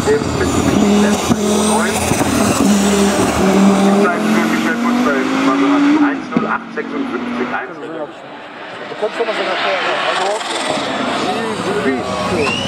dem Mitsubishi Z9. Die Zeit für Michael Butzfeld, Maserati 10856 1. Du kannst schon mal so nachher, also, wie,